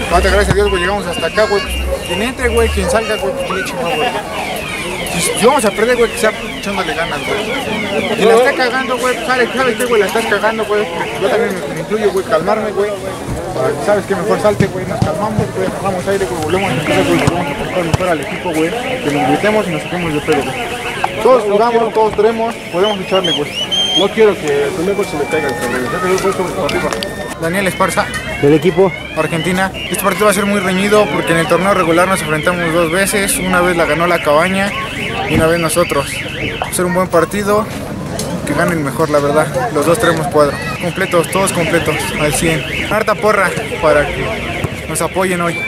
Ahorita, gracias a Dios, güey, llegamos hasta acá, güey. Quien entre, güey, quien salga, güey, pues le chingón, güey. Si vamos a perder, güey, que sea echándole ganas, güey. Si la está cagando, güey, pues ¿sabes qué, güey? La estás cagando, güey. Yo también me incluyo, güey, calmarme, güey. ¿Sabes qué? Mejor salte, güey, nos calmamos, güey, bajamos aire, güey, volvemos a empezar, güey, volvemos a aportar mejor al equipo, güey. Que nos gritemos y nos saquemos de pedo, güey. Todos jugamos, todos tenemos, podemos echarle, güey. No quiero que el primer gol se me caiga el cabrón. Ya que yo voy sobre arriba. Daniel Esparza, del equipo Argentina. Este partido va a ser muy reñido porque en el torneo regular nos enfrentamos 2 veces. Una vez la ganó la Cabaña y una vez nosotros. Va a ser un buen partido, que ganen mejor, la verdad. Los dos tenemos cuadro. Completos, todos completos, al 100. Harta porra para que nos apoyen hoy.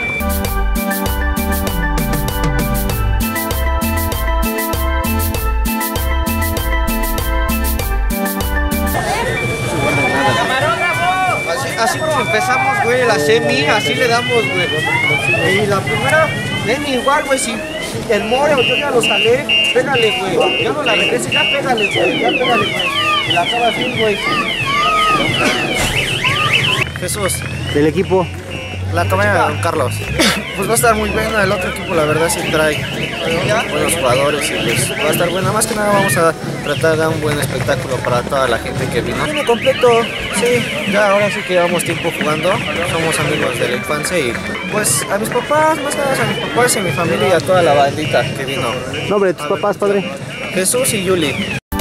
Así como empezamos, güey, la semi, así le damos, güey. Y la primera, ven igual, güey, si el More o yo ya lo salé, pégale, güey. Ya no la regrese, ya pégale, güey, güey. Y la acaba así, güey. Jesús. del equipo. La Cabaña de Don Carlos. Pues va a estar muy buena, el otro equipo la verdad sí trae buenos jugadores y pues va a estar buena. Más que nada vamos a tratar de dar un buen espectáculo para toda la gente que vino. Viene completo, sí, ya ahora sí que llevamos tiempo jugando, somos amigos de la infancia y pues a mis papás, más que nada a mis papás y a mi familia y a toda la bandita que vino. Nombre de tus papás, padre. Jesús y Yuli.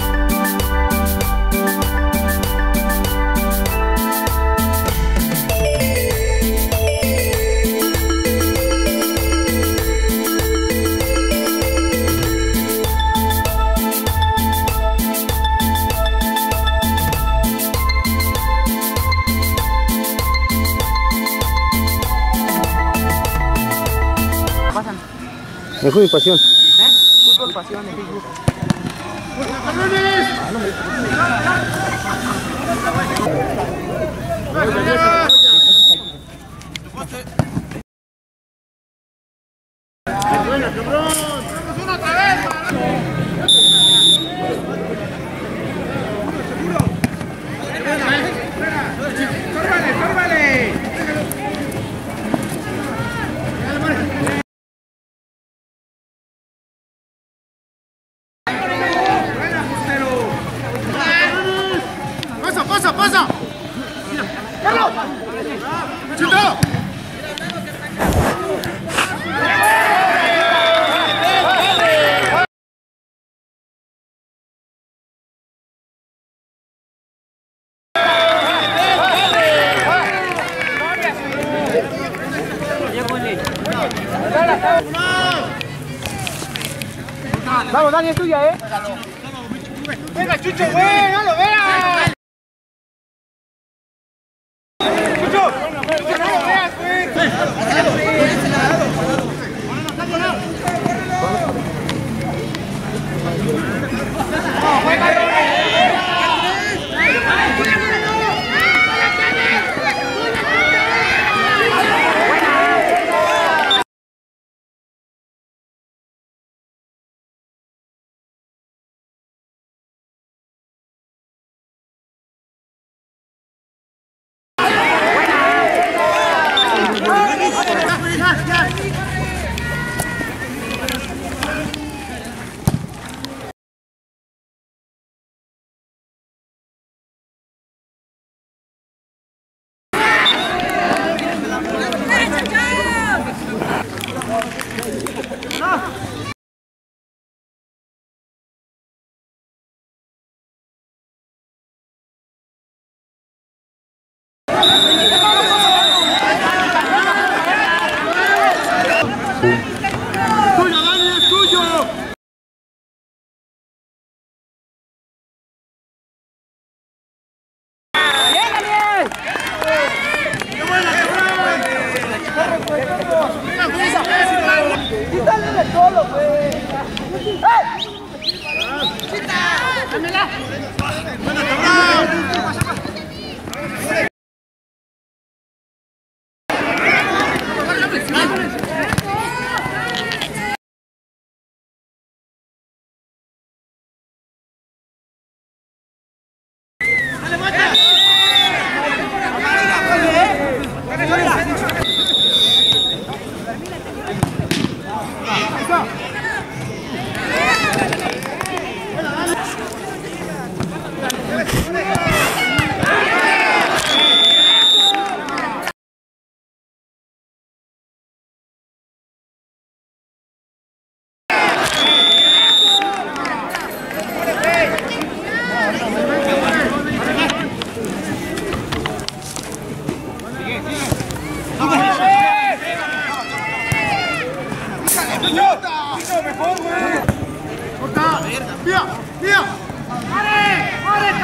Mejor mi pasión. Fútbol Pasión en Facebook. ¡Pasa! ¡Carlos! ¡Chito! Vamos, Dani, es tuya, ¡Venga, Chucho, güey! ¡No lo veas! ¡Chucho! ¡No lo veas, güey!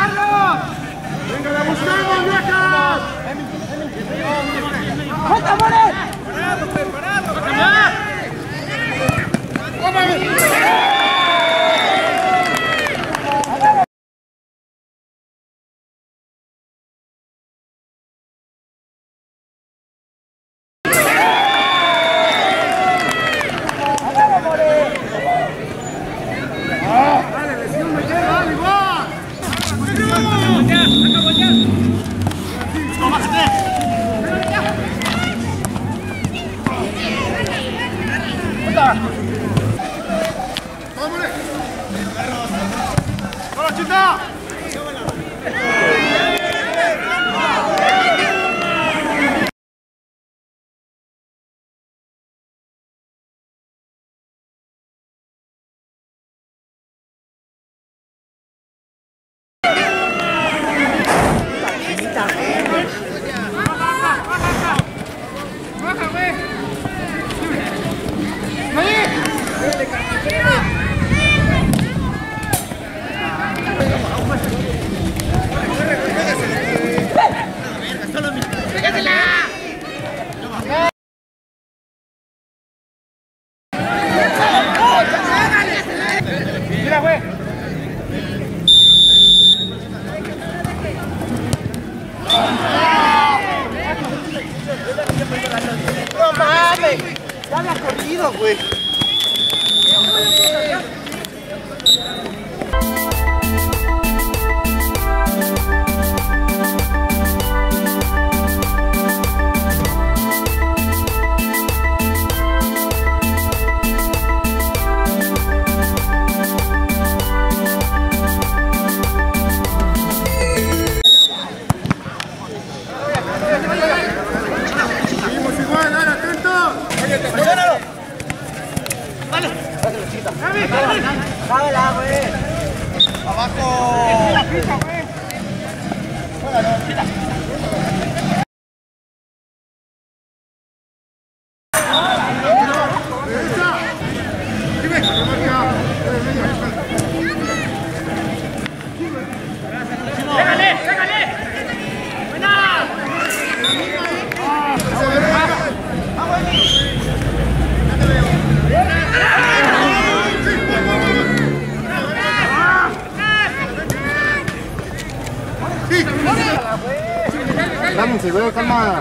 ¡Venga, la buscamos, viejas! ¡Falta, More! ¡No mames! ¡Ya había corrido, güey! Seguimos igual, ahora atentos. ¡Presionalo! ¡Vale! ¡Dámela, güey! ¡Abajo! Cálmense, güey, calma.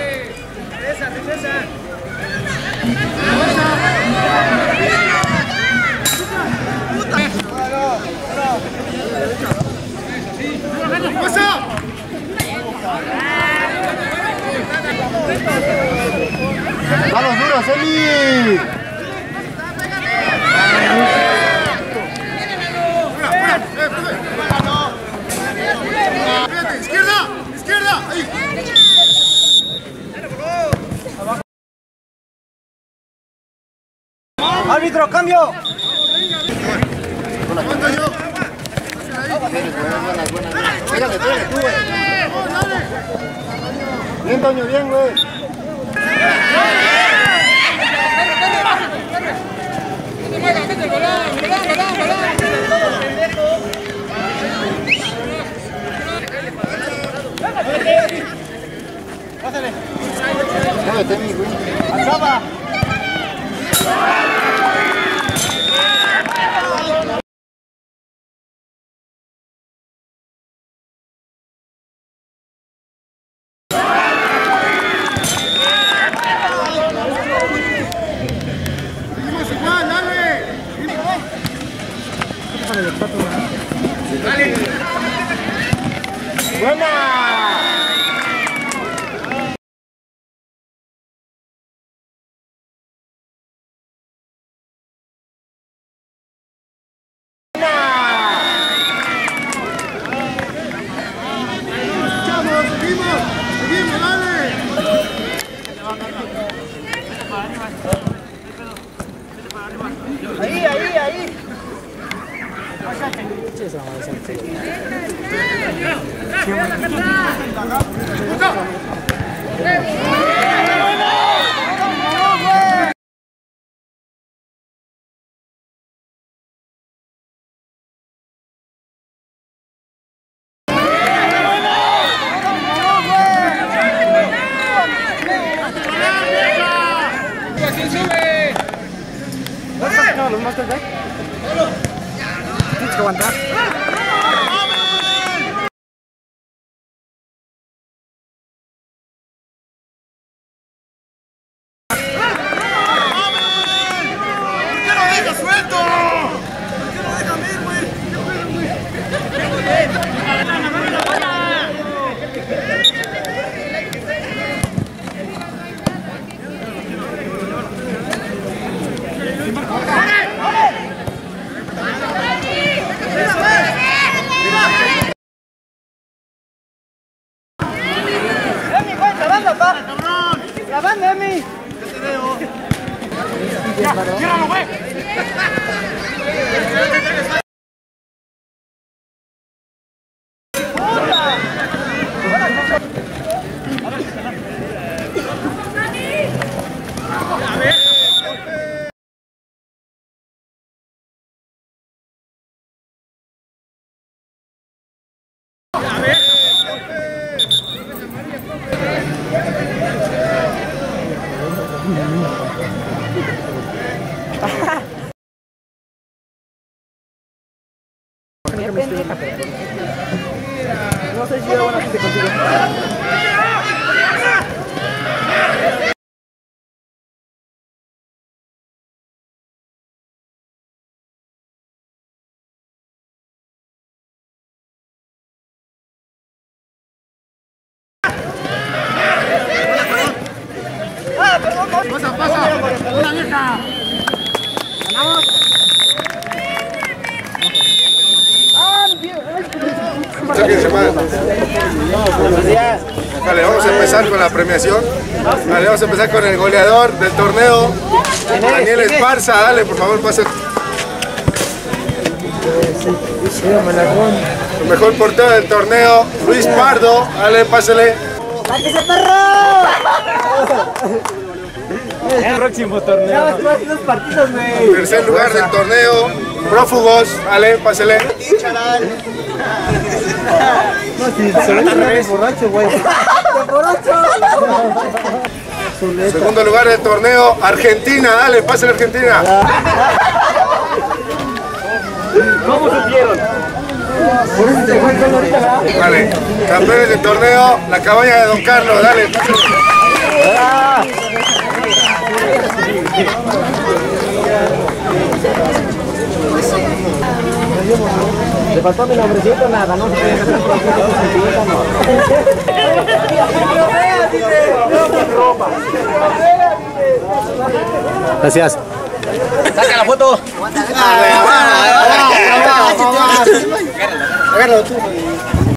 ¡Vamos duros, Eli! ¡Izquierda! ¡Izquierda! ¡Ahí! ¡Árbitro, cambio! ¡Aguanta yo! Pégale, pégale, tú, güey. Bien, Toño, bien, güey. Muévete, mi güey. ¡Acaba! Seguimos igual, dale. ¡Buena! Seguimos, seguimos, dale. Ahí, ahí, ahí. más acá. Tienes que aguantar. ¡La banda, Emi! ¡Ya te veo! ¡Tíralo, güey! No sé si era buena gente contigo. Pasa. Una vieja. Ganamos. Vale, vamos a empezar con la premiación. Vale, vamos a empezar con el goleador del torneo, Daniel Esparza. Dale, por favor, pase. El mejor portero del torneo, Luis Pardo. Dale, pásale. ¡Sáquese, perro! El próximo torneo. Los partidos, güey. Tercer lugar del torneo, Prófugos. Dale, pásale. No, si se ve al revés. Borracho, güey. Borracho. Segundo lugar del torneo, Argentina. Dale, pásale, Argentina. ¿Cómo supieron? Vale, campeones del torneo, la cabaña de Don Carlos. Dale, pásale. Le faltó mi nombrecito, nada, no se puede hacer Gracias. Saca la foto. Agárralo tú.